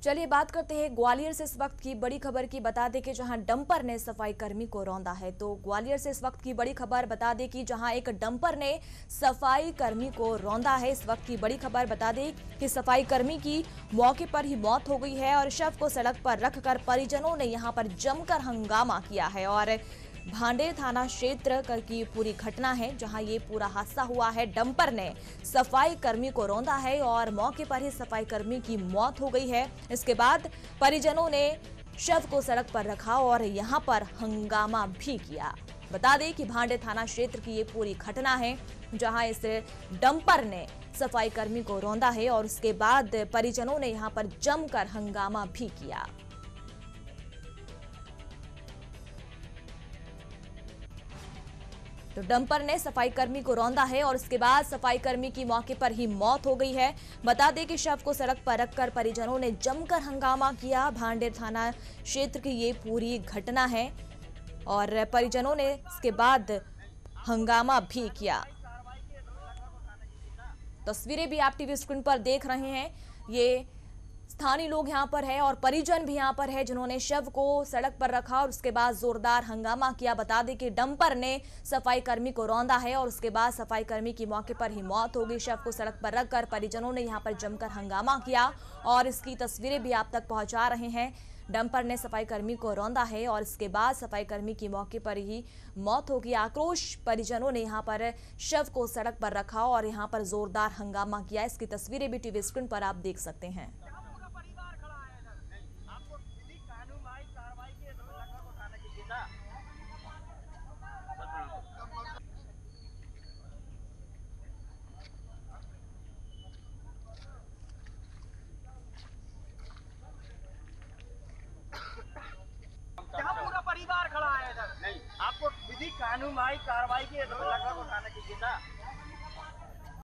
चलिए बात करते हैं ग्वालियर से इस वक्त की बड़ी खबर की। बता दें कि जहां डंपर ने सफाई कर्मी को रौंदा है, तो ग्वालियर से इस वक्त की बड़ी खबर बता दें कि जहां एक डंपर ने सफाई कर्मी को रौंदा है। इस वक्त की बड़ी खबर बता दें कि सफाई कर्मी की मौके पर ही मौत हो गई है और शव को सड़क पर रखकर परिजनों ने यहां पर जमकर हंगामा किया है। और भांडेर थाना क्षेत्र की पूरी घटना है जहां ये पूरा हादसा हुआ है। डंपर ने सफाई कर्मी को रौंदा है और मौके पर ही सफाई कर्मी की मौत हो गई है। इसके बाद परिजनों ने शव को सड़क पर रखा और यहां पर हंगामा भी किया। बता दें कि भांडेर थाना क्षेत्र की ये पूरी घटना है जहां इस डंपर ने सफाई कर्मी को रौंदा है और उसके बाद परिजनों ने यहां पर जमकर हंगामा भी किया। तो डंपर ने सफाई कर्मी को रौंदा है और उसके बाद सफाई कर्मी की मौके पर ही मौत हो गई है। बता दें कि शव को सड़क पर रखकर परिजनों ने जमकर हंगामा किया। भांडेर थाना क्षेत्र की ये पूरी घटना है और परिजनों ने इसके बाद हंगामा भी किया। तस्वीरें भी आप टीवी स्क्रीन पर देख रहे हैं। ये स्थानीय लोग यहां पर है और परिजन भी यहां पर है जिन्होंने शव को सड़क पर रखा और उसके बाद जोरदार हंगामा किया। बता दें कि डंपर ने सफाई कर्मी को रौंदा है और उसके बाद सफाई कर्मी की मौके पर ही मौत हो गई। शव को सड़क पर रखकर परिजनों ने यहां पर जमकर हंगामा किया और इसकी तस्वीरें भी आप तक पहुंचा रहे हैं। डंपर ने सफाई कर्मी को रौंदा है और इसके बाद सफाई कर्मी की मौके पर ही मौत हो गई। आक्रोश परिजनों ने यहां पर शव को सड़क पर रखा और यहां पर जोरदार हंगामा किया। इसकी तस्वीरें भी टीवी स्क्रीन पर आप देख सकते हैं। यहाँ पूरा परिवार खड़ा है इधर। नहीं, आपको विधि कानूनी कार्रवाई की लड़का को उठाना चाहिए था।